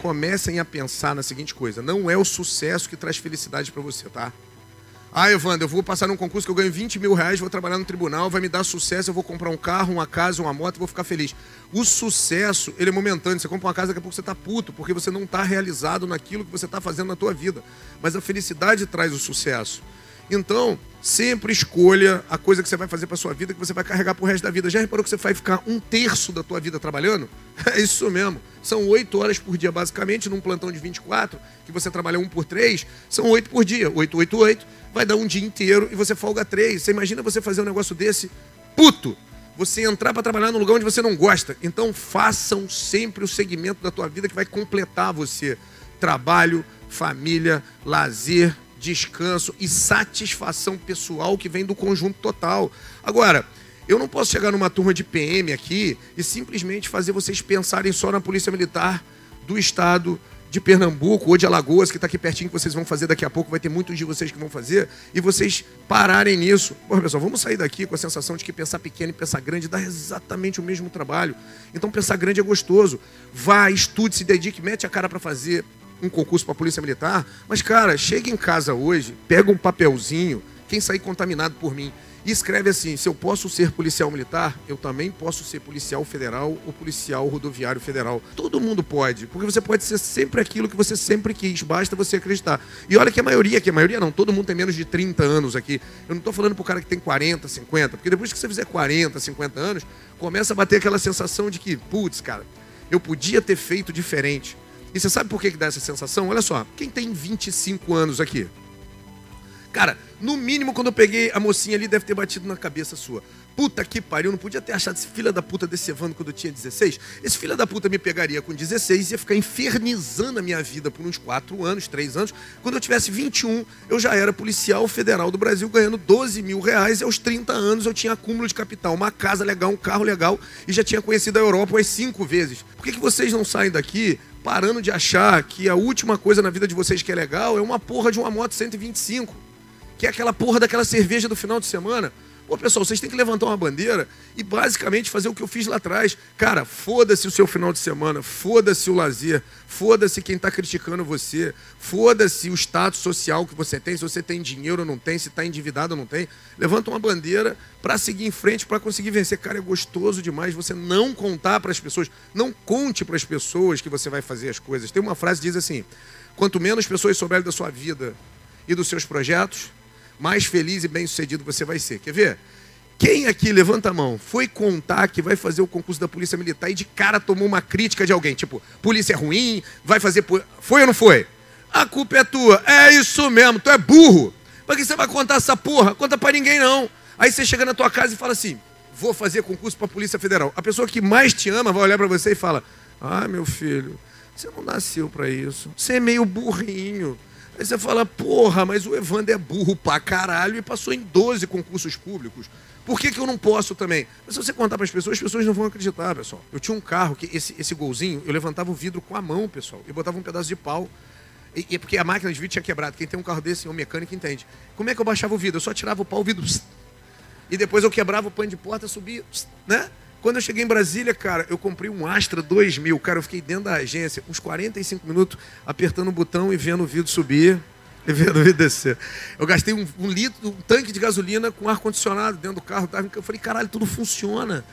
comecem a pensar na seguinte coisa: não é o sucesso que traz felicidade para você, tá? Ah, Evandro, eu vou passar num concurso que eu ganho 20 mil reais, vou trabalhar no tribunal, vai me dar sucesso, eu vou comprar um carro, uma casa, uma moto, vou ficar feliz. O sucesso, ele é momentâneo. Você compra uma casa, daqui a pouco você tá puto, porque você não tá realizado naquilo que você tá fazendo na tua vida. Mas a felicidade traz o sucesso. Então, sempre escolha a coisa que você vai fazer para sua vida, que você vai carregar pro resto da vida. Já reparou que você vai ficar 1/3 da tua vida trabalhando? É isso mesmo. São 8 horas por dia, basicamente, num plantão de 24, que você trabalha 1 por 3, são 8 por dia. 8, 8, 8, vai dar um dia inteiro e você folga 3. Você imagina você fazer um negócio desse, puto? Você entrar para trabalhar num lugar onde você não gosta. Então, façam sempre o segmento da tua vida que vai completar você. Trabalho, família, lazer, descanso e satisfação pessoal que vem do conjunto total. Agora, eu não posso chegar numa turma de PM aqui e simplesmente fazer vocês pensarem só na Polícia Militar do Estado de Pernambuco ou de Alagoas, que está aqui pertinho, que vocês vão fazer daqui a pouco, vai ter muitos de vocês que vão fazer, e vocês pararem nisso. Pô, pessoal, vamos sair daqui com a sensação de que pensar pequeno e pensar grande dá exatamente o mesmo trabalho. Então pensar grande é gostoso. Vá, estude, se dedique, mete a cara para fazer um concurso para a Polícia Militar, mas, cara, chega em casa hoje, pega um papelzinho, quem sair contaminado por mim, e escreve assim: se eu posso ser policial militar, eu também posso ser policial federal ou policial rodoviário federal. Todo mundo pode, porque você pode ser sempre aquilo que você sempre quis, basta você acreditar. E olha que a maioria não, todo mundo tem menos de 30 anos aqui. Eu não estou falando pro cara que tem 40, 50, porque depois que você fizer 40, 50 anos, começa a bater aquela sensação de que, putz, cara, eu podia ter feito diferente. E você sabe por que dá essa sensação? Olha só, quem tem 25 anos aqui? Cara, no mínimo, quando eu peguei a mocinha ali, deve ter batido na cabeça sua. Puta que pariu, não podia ter achado esse filho da puta desse Evandro quando eu tinha 16? Esse filho da puta me pegaria com 16 e ia ficar infernizando a minha vida por uns 4 anos, 3 anos. Quando eu tivesse 21, eu já era policial federal do Brasil, ganhando 12 mil reais. E aos 30 anos eu tinha acúmulo de capital, uma casa legal, um carro legal, e já tinha conhecido a Europa umas 5 vezes. Por que vocês não saem daqui parando de achar que a última coisa na vida de vocês que é legal é uma porra de uma moto 125? Que é aquela porra daquela cerveja do final de semana? Pô, pessoal, vocês têm que levantar uma bandeira e basicamente fazer o que eu fiz lá atrás. Cara, foda-se o seu final de semana, foda-se o lazer, foda-se quem está criticando você, foda-se o status social que você tem, se você tem dinheiro ou não tem, se está endividado ou não tem. Levanta uma bandeira para seguir em frente, para conseguir vencer. Cara, é gostoso demais você não contar para as pessoas, não conte para as pessoas que você vai fazer as coisas. Tem uma frase que diz assim: quanto menos pessoas souberem da sua vida e dos seus projetos, mais feliz e bem-sucedido você vai ser. Quer ver? Quem aqui, levanta a mão, foi contar que vai fazer o concurso da Polícia Militar e de cara tomou uma crítica de alguém? Tipo, polícia é ruim, vai fazer... Foi ou não foi? A culpa é tua. É isso mesmo, tu é burro. Pra que você vai contar essa porra? Conta pra ninguém, não. Aí você chega na tua casa e fala assim: vou fazer concurso pra Polícia Federal. A pessoa que mais te ama vai olhar pra você e fala: ah, meu filho, você não nasceu pra isso. Você é meio burrinho. Aí você fala: porra, mas o Evandro é burro pra caralho e passou em 12 concursos públicos. Por que eu não posso também? Mas se você contar para as pessoas não vão acreditar, pessoal. Eu tinha um carro que esse golzinho, eu levantava o vidro com a mão, pessoal. Eu botava um pedaço de pau. E porque a máquina de vidro tinha quebrado. Quem tem um carro desse é um mecânico, entende. Como é que eu baixava o vidro? Eu só tirava o pau, o vidro... Pss, e depois eu quebrava o pano de porta, subia, pss, né? Quando eu cheguei em Brasília, cara, eu comprei um Astra 2000. Cara, eu fiquei dentro da agência, uns 45 minutos, apertando o botão e vendo o vidro subir e vendo o vidro descer. Eu gastei um tanque de gasolina com ar-condicionado dentro do carro. Eu falei: caralho, tudo funciona.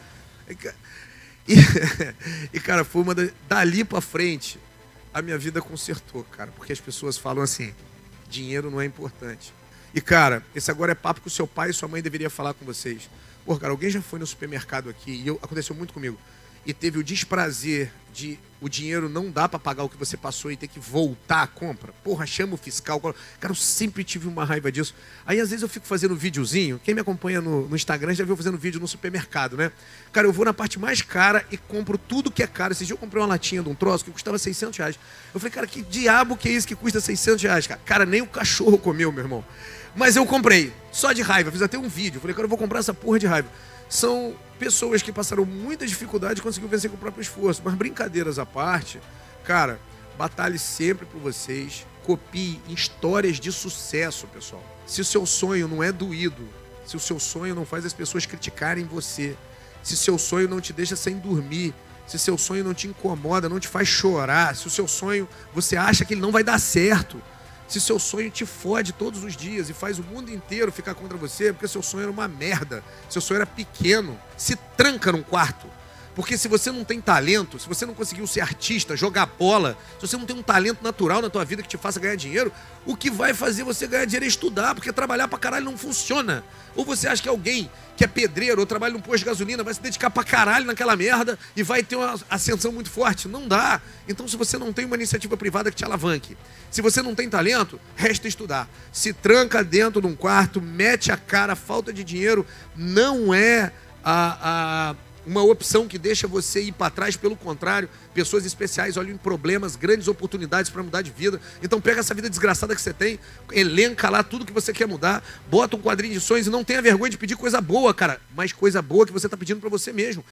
E cara, foi uma dali pra frente, a minha vida consertou, cara. Porque as pessoas falam assim: dinheiro não é importante. E, cara, esse agora é papo que o seu pai e sua mãe deveriam falar com vocês. Pô, cara, alguém já foi no supermercado aqui, e aconteceu muito comigo, e teve o desprazer de o dinheiro não dá pra pagar o que você passou e ter que voltar a compra? Porra, chama o fiscal. Cara, eu sempre tive uma raiva disso. Aí, às vezes, eu fico fazendo videozinho. Quem me acompanha no Instagram já viu fazendo vídeo no supermercado, né? Cara, eu vou na parte mais cara e compro tudo que é caro. Esse dia eu comprei uma latinha de um troço que custava 600 reais. Eu falei: cara, que diabo que é isso que custa 600 reais, cara? Cara, nem o cachorro comeu, meu irmão. Mas eu comprei, só de raiva. Fiz até um vídeo. Eu falei: cara, eu vou comprar essa porra de raiva. São pessoas que passaram muita dificuldade e conseguiram vencer com o próprio esforço. Mas brincadeiras à parte, cara, batalhe sempre por vocês. Copie histórias de sucesso, pessoal. Se o seu sonho não é doído, se o seu sonho não faz as pessoas criticarem você, se o seu sonho não te deixa sem dormir, se seu sonho não te incomoda, não te faz chorar, se o seu sonho você acha que ele não vai dar certo, se seu sonho te fode todos os dias e faz o mundo inteiro ficar contra você, porque seu sonho era uma merda, seu sonho era pequeno, se tranca num quarto. Porque se você não tem talento, se você não conseguiu ser artista, jogar bola, se você não tem um talento natural na tua vida que te faça ganhar dinheiro, o que vai fazer você ganhar dinheiro é estudar, porque trabalhar pra caralho não funciona. Ou você acha que alguém que é pedreiro ou trabalha num posto de gasolina vai se dedicar pra caralho naquela merda e vai ter uma ascensão muito forte? Não dá. Então, se você não tem uma iniciativa privada que te alavanque, se você não tem talento, resta estudar. Se tranca dentro de um quarto, mete a cara, falta de dinheiro não é uma opção que deixa você ir para trás. Pelo contrário, pessoas especiais olham em problemas, grandes oportunidades para mudar de vida. Então pega essa vida desgraçada que você tem, elenca lá tudo que você quer mudar, bota um quadrinho de sonhos e não tenha vergonha de pedir coisa boa, cara, mas coisa boa que você está pedindo para você mesmo.